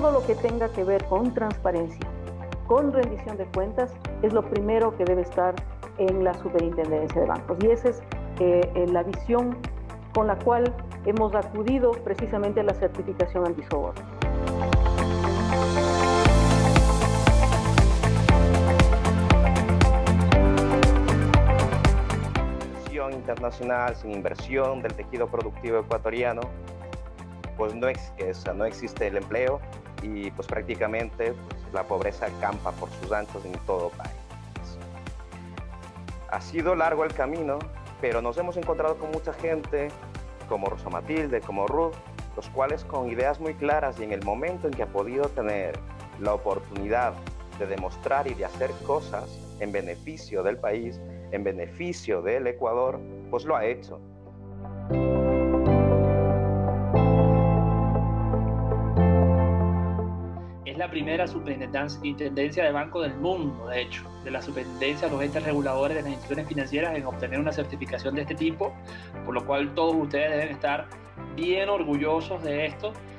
todo lo que tenga que ver con transparencia, con rendición de cuentas, es lo primero que debe estar en la Superintendencia de Bancos. Y esa es la visión con la cual hemos acudido precisamente a la certificación anti-soborno. Internacional, sin inversión del tejido productivo ecuatoriano, pues no existe el empleo y pues prácticamente pues, la pobreza campa por sus anchos en todo el país. Ha sido largo el camino, pero nos hemos encontrado con mucha gente como Rosa Matilde, como Ruth, los cuales con ideas muy claras y en el momento en que ha podido tener la oportunidad de demostrar y de hacer cosas en beneficio del país, en beneficio del Ecuador, pues lo ha hecho. Es la primera superintendencia de banco del mundo, de hecho, de la superintendencia, los entes reguladores de las instituciones financieras en obtener una certificación de este tipo, por lo cual todos ustedes deben estar bien orgullosos de esto